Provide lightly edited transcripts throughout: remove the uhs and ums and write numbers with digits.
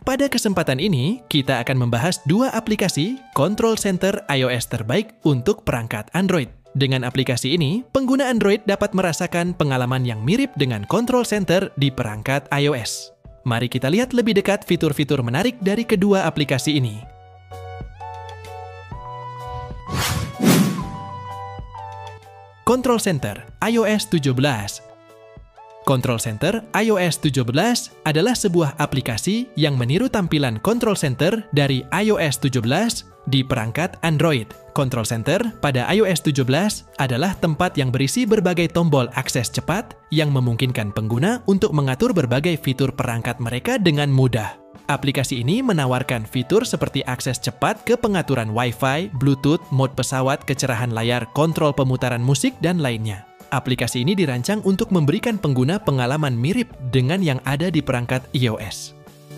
Pada kesempatan ini, kita akan membahas dua aplikasi Control Center iOS terbaik untuk perangkat Android. Dengan aplikasi ini, pengguna Android dapat merasakan pengalaman yang mirip dengan Control Center di perangkat iOS. Mari kita lihat lebih dekat fitur-fitur menarik dari kedua aplikasi ini. Control Center iOS 17. Control Center iOS 17 adalah sebuah aplikasi yang meniru tampilan Control Center dari iOS 17 di perangkat Android. Control Center pada iOS 17 adalah tempat yang berisi berbagai tombol akses cepat yang memungkinkan pengguna untuk mengatur berbagai fitur perangkat mereka dengan mudah. Aplikasi ini menawarkan fitur seperti akses cepat ke pengaturan Wi-Fi, Bluetooth, mode pesawat, kecerahan layar, kontrol pemutaran musik, dan lainnya. Aplikasi ini dirancang untuk memberikan pengguna pengalaman mirip dengan yang ada di perangkat iOS.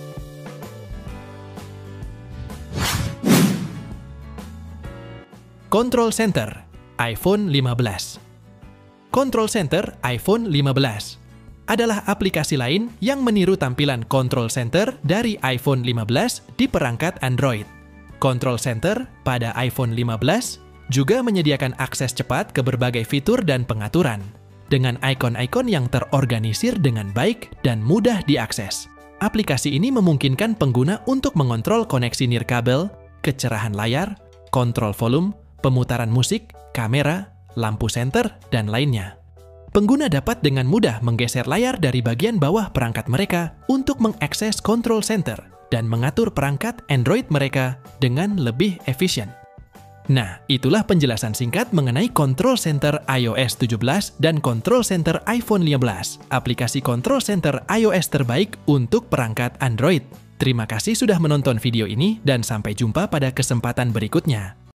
Control Center iPhone 15. Control Center iPhone 15 adalah aplikasi lain yang meniru tampilan Control Center dari iPhone 15 di perangkat Android. Control Center pada iPhone 15 juga menyediakan akses cepat ke berbagai fitur dan pengaturan, dengan ikon-ikon yang terorganisir dengan baik dan mudah diakses. Aplikasi ini memungkinkan pengguna untuk mengontrol koneksi nirkabel, kecerahan layar, kontrol volume, pemutaran musik, kamera, lampu senter, dan lainnya. Pengguna dapat dengan mudah menggeser layar dari bagian bawah perangkat mereka untuk mengakses Control Center dan mengatur perangkat Android mereka dengan lebih efisien. Nah, itulah penjelasan singkat mengenai Control Center iOS 17 dan Control Center iPhone 15, aplikasi Control Center iOS terbaik untuk perangkat Android. Terima kasih sudah menonton video ini dan sampai jumpa pada kesempatan berikutnya.